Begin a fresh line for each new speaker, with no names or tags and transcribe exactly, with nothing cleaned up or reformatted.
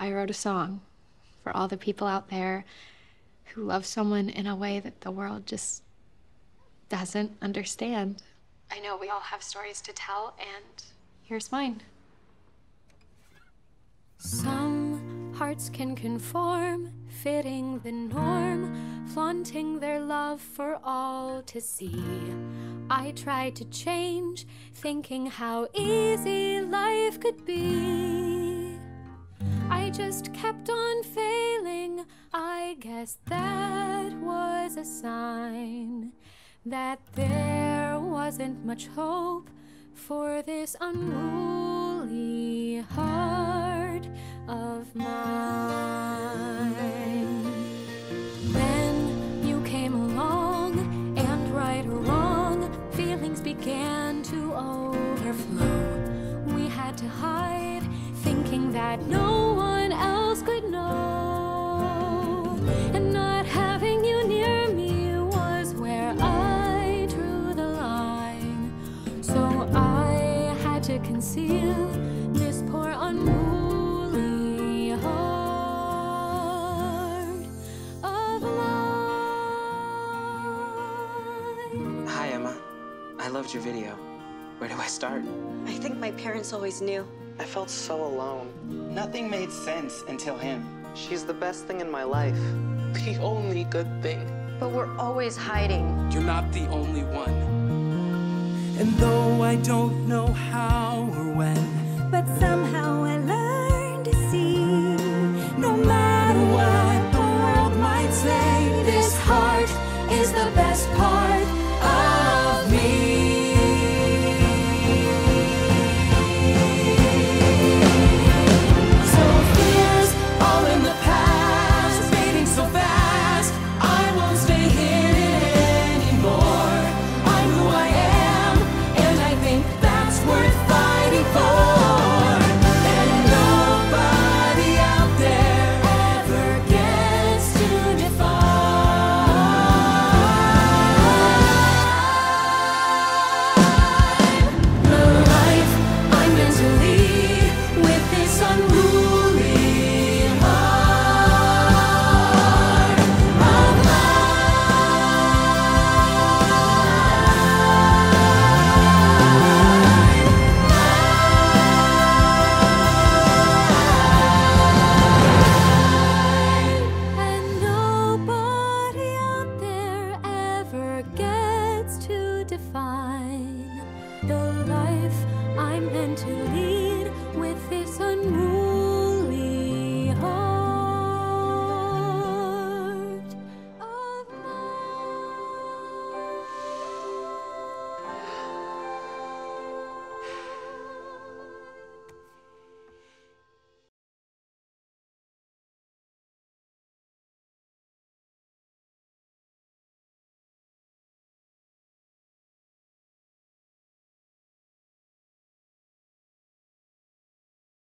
I wrote a song for all the people out there who love someone in a way that the world just doesn't understand. I know we all have stories to tell, and here's mine.
Some hearts can conform, fitting the norm, flaunting their love for all to see. I tried to change, thinking how easy life could be. I just kept on failing. I guess that was a sign that there wasn't much hope for this unruly heart of mine. Then you came along, and right or wrong, feelings began to overflow. We had to hide, thinking that no one else could know. And not having you near me was where I drew the line. So I had to conceal this poor unruly heart of mine.
Hi, Emma. I loved your video. Where do I start?
I think my parents always knew.
I felt so alone.
Nothing made sense until him.
She's the best thing in my life. The only good thing.
But we're always hiding.
You're not the only one.
And though I don't know how or when, but somehow I love